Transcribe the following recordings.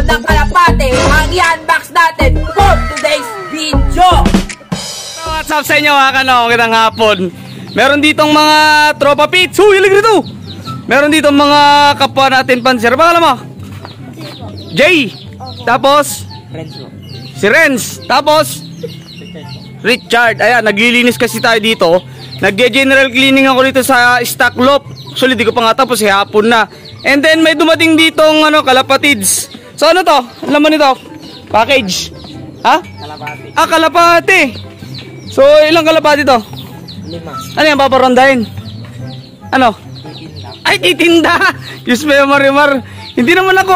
ng kalapate ang i-unbox natin for today's video. What's up sa inyo mga kano? Magandang hapon. Meron ditong mga tropa pits. Hilig rito. Meron ditong mga kapwa natin panser. Pangalan mo? Jay. Tapos? Si Renz. Tapos? Richard. Ayan, naglilinis kasi tayo dito. Nag-general cleaning ako dito sa stock lot. Actually, di ko pa nga tapos. Hapon na. And then, may dumating ditong kalapatids. So, ano to? Ano naman ito? Package. Ha? Kalapati. Ah, kalapati. So, ilang kalapati to? 5. Ano yan, paparondahin? Ano? Titinda. Ay, titinda! Diyos mo yung marimar. Hindi naman ako,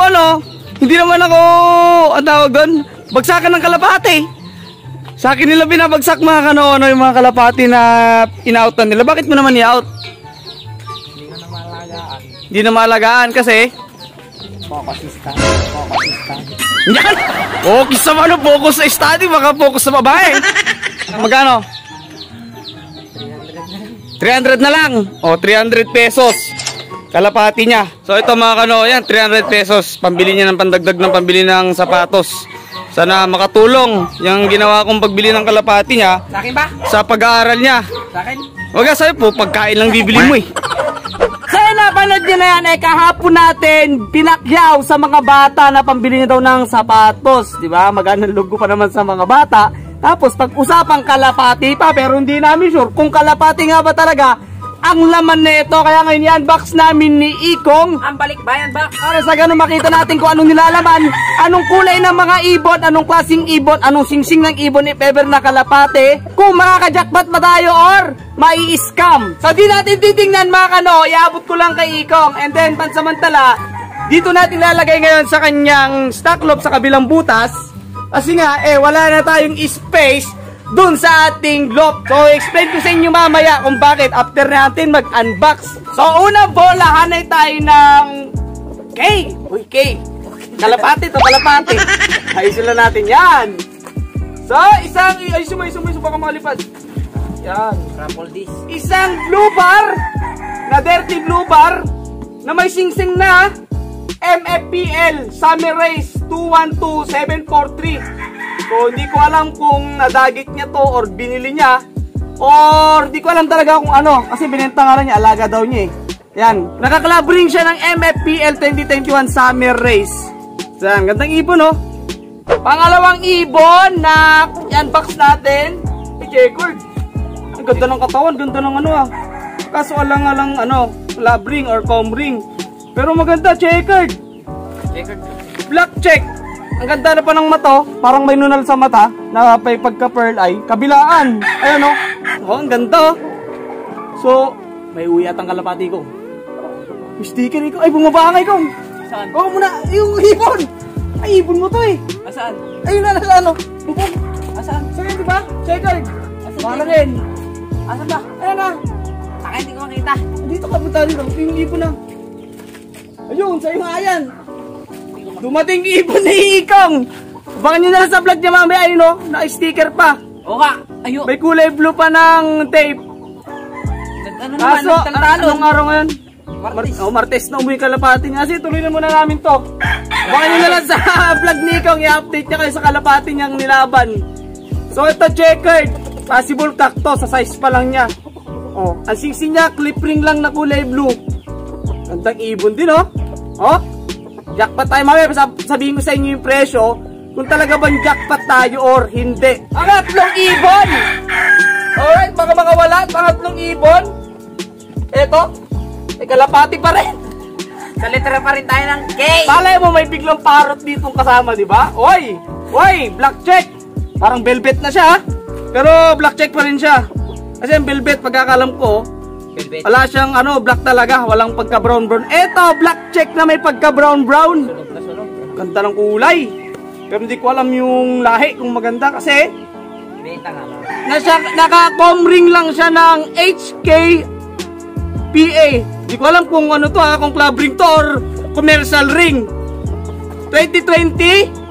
ang tawag doon, bagsakan ng kalapati. Sa akin nila binabagsak mga yung mga kalapati na in-outan nila. Bakit mo naman i-out? Hindi na malagaan. Hindi na maalagaan kasi? Focusista. Yan! Focus sa focus sa study, baka focus sa babae. Magkano? 300 na lang. O, 300 pesos. Kalapati niya. So, ito mga yan, 300 pesos. Pambili niya ng pandagdag ng pambili ng sapatos. Sana makatulong yung ginawa kong pagbili ng kalapati niya. Sa akin ba? Sa pag-aaral niya. Sa akin? Wag ka sa'yo po, pagkain lang bibili mo eh. So napanood nyo na yan, kahapon natin pinakyaw sa mga bata na pambili niya daw ng sapatos, di ba? Magandang logo pa naman sa mga bata. Tapos pag-usapang kalapati pa, pero hindi namin sure kung kalapati nga ba talaga ang laman nito. Kaya ngayon i-unbox namin ni Ikong. Ang balikbayan ba? Para sa ganun makita natin kung anong nilalaman, anong kulay ng mga ibon, anong klaseng ibon, anong singsing ng ibon if ever na kalapati, kung makaka-jackpot ba tayo or mai-scam. So di natin titingnan mga iabot ko lang kay Ikong. And then pansamantala, dito natin lalagay ngayon sa kanyang stock lot sa kabilang butas. Kasi nga, wala na tayong space dun sa ating lot. So, explain ko sa inyo mamaya kung bakit after natin mag-unbox. So, unang bola, hanay tayo ng K. Uy, K. Kalapati to, kalapati. Ayusin lang natin yan. So, ayusin mo, baka makalipad. Yan. Crumple this. Isang blue bar, na dirty blue bar, na may sing-sing na MFPL Summer Race 212743. So hindi ko alam kung nadagit niya to or binili niya or di ko alam talaga kung ano kasi binenta nga lang niya, alaga daw niya eh. Yan, nakaklabring siya ng MFPL 2021 Summer Race. So yan, gandang ibon oh. Pangalawang ibon na i-unbox natin, checkered. Ang ganda ng katawan, ganda ng kaso alang-alang labring or comb ring. Pero maganda, checkered. Black check. Ang ganda na pa ng mata, parang may nunal sa mata na may pagka-pearl eye. Kabilaan. Ayan o. Oh, ang ganda. So, may uwi at ang kalapati ko. May sticker ko. Ay, bumabangay ko. Saan? Oo muna. Yung ibon. Ay, ibon mo to eh. Saan? Ayun na, nasa bubong. Saan? Saan, diba? Checkered. Para rin. Asan ba? Ayan na. Saka hindi ko makita. Dito ka, punta dito. Yung ibon na. Ayun, sa'yo nga yan. Dumating ibon ni Ikong. Baka nyo na sa vlog niya mamaya, na-sticker pa. O ka, ayun. May kulay blue pa ng tape. Ano naman, anong araw ngayon? Martes. Martes na umuwi kalapati niya. Kasi tuloy na muna namin to. Baka nyo na lang sa vlog ni Ikong, i-update niya kayo sa kalapati niyang nilaban. So ito, checkered. Possible cacto, sa size pa lang niya. Oh, ang siksi niya, clip ring lang na kulay blue. Gandang ibon din, oh. Oh, jackpot tayo mamaya. Sabihin ko sa inyo yung presyo kung talaga bang jackpot tayo or hindi. Pangatlong ibon. Alright, baka makawala. Pangatlong ibon. Eto, kalapati pa rin. Sa letra pa rin tayo ng K. Palay mo may biglang parrot ditong kasama, di ba? Oy, black check. Parang velvet na siya, pero black check pa rin siya. Kasi yung velvet, pagkakalam ko, wala siyang black talaga, walang pagka brown. Eto, black check na may pagka brown. Ganda ng kulay. Pero hindi ko alam yung lahi kung maganda kasi naka-com ring lang siya ng HK PA. Hindi ko alam kung ano to kung club ring to or commercial ring. 2020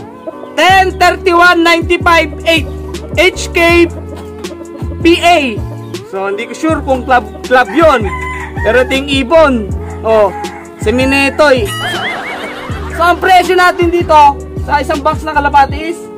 10/31/95/8 HK PA. So, hindi ko sure kung club yun. Pero ting ibon. Oh, si Minetoy. So, ang presyo natin dito sa isang box na kalapati is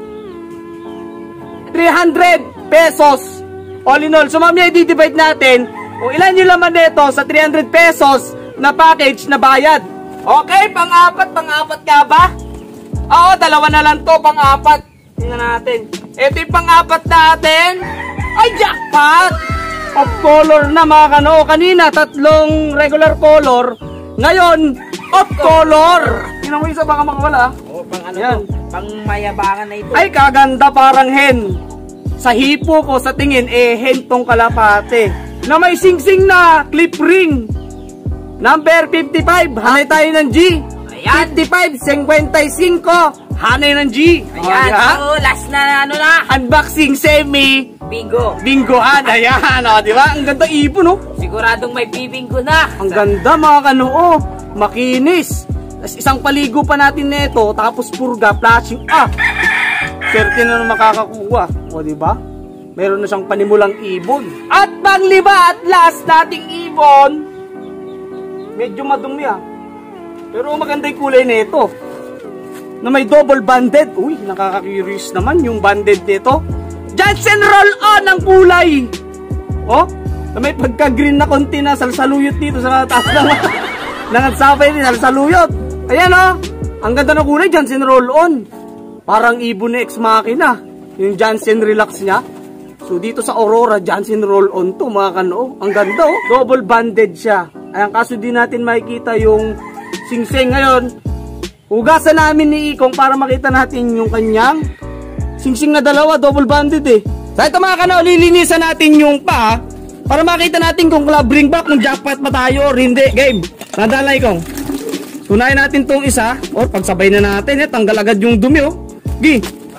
300 pesos. All in all. So, mamaya i-divide natin kung ilan yung laman nito sa 300 pesos na package na bayad. Okay, pang-apat ka ba? Oo, dalawa na lang to, pang-apat. Tingnan natin. Ito yung pang-apat natin. Ay, jackpot! Of color na mga kano. Kanina, 3 regular color. Ngayon, of color. Tingnan mo isa, baka makawala. Oh, pang ano yan. to? Pang mayabangan na ito. Ay, kaganda, parang hen. Sa hipo ko, sa tingin, hen tong kalapate. Na may sing-sing na clip ring. Number 55, hanay tayo ng G. Ayan. 55, 55, hanay ng G. Ayan, so last na ano na. Unboxing semi. Bingo. Bingohan, ayan, di ba? Ang ganda ibon, no? Siguradong may bibinggo na. Ang ganda, mga kanoo. Makinis. Tapos isang paligo pa natin nito, tapos purga, flashing. Swerte na makakakuha. O, di ba? Meron na siyang panimulang ibon. At panglima at last nating ibon, medyo madumi pero maganda yung kulay nito. Na may double banded. Uy, nakaka-curious naman yung banded nito. Johnson roll-on ang kulay. Oh, na may pagka-green na konti na salsaluyot dito sa taas ng nangatsapay din, salsaluyot. Ayan ang ganda ng kulay, Johnson roll-on. Parang ibon na ex-machina. Yung Johnson relax niya. So dito sa Aurora, Johnson roll-on to mga kanoo. Ang ganda double banded siya. Ayan, kaso di natin makikita yung singsing ngayon. Hugasan namin ni Ikong para makita natin yung kanyang singsing na dalawa, double banded So ito mga kanao, lilinisan natin yung pa para makita natin kung bring back ng jackpot ba tayo or hindi. Game, nadaan lang Ikong. Sunayin natin tong isa or pagsabay na natin. Tanggal agad yung dumi Gi.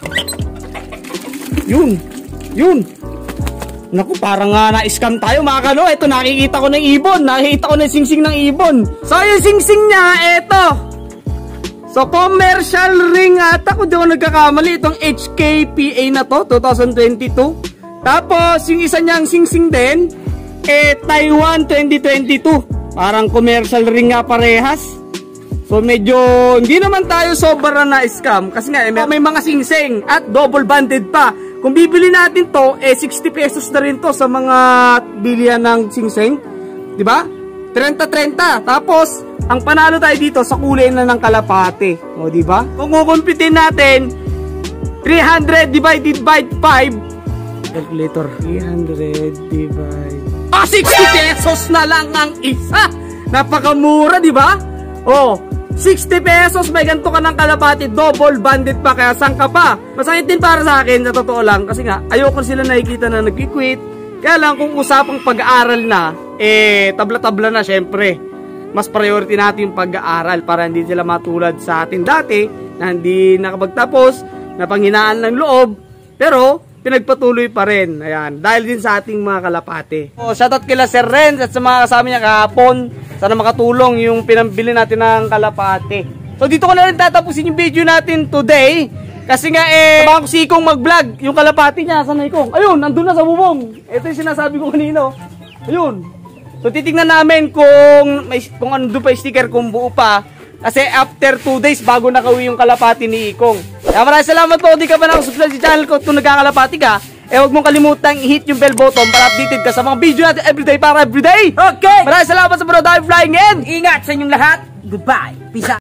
Yun. Naku, parang na-scam tayo mga kano. Ito, nakikita ko ng ibon. Nakikita ko ng singsing ng ibon. So, yung singsing niya, ito. So, commercial ring ata. Kung di ako nagkakamali, itong HKPA na to, 2022. Tapos, yung isa niyang singsing din, Taiwan 2022. Parang commercial ring nga parehas. So, medyo, hindi naman tayo sobra na-scam. Kasi nga, may mga singsing at double banded pa. Kung bibili natin to, 60 pesos na rin to sa mga bilihan ng singsing. Diba? 30-30. Tapos, ang panalo tayo dito sa kulay na ng kalapate. O, diba? Kung kukumpitin natin, 300 divided by 5. Calculator. 300 divide. 60 pesos na lang ang isa. Napakamura, diba? O, 60 pesos, may ganito ka ng kalapati, double banded pa, kaya saan ka pa? Masakit din para sa akin, sa totoo lang, kasi nga, ayoko sila nakikita na nag-quit. Kaya lang, kung usapang pag-aaral na, tabla-tabla na, syempre. Mas priority natin yung pag-aaral para hindi sila matulad sa atin dati, na hindi nakapagtapos, na panghinaan ng loob, pero, pinagpatuloy pa rin. Ayan, dahil din sa ating mga kalapate. Shoutout kila Sir Renz at sa mga kasama niya kahapon. Sana makatulong yung pinambili natin ng kalapate. So dito ko na rin tatapusin yung video natin today. Kasi nga sabahan ko si Ikong mag-vlog. Yung kalapate niya, saan na Ikong? Ayun, nandun na sa bubong. Ito yung sinasabi ko kanino. Ayun. So titignan namin kung ano doon pa yung sticker, kung buo pa. Kasi after 2 days bago nakauwi yung kalapati ni Ikong. Kaya maraming salamat po. Kung di ka pa nakasubscribe sa channel ko kung nagkakalapati ka, huwag mong kalimutang i-hit yung bell button para updated ka sa mga video natin everyday para everyday. Okay! Maraming salamat sa panood. I'm flying in! Ingat sa inyong lahat. Goodbye. Peace out.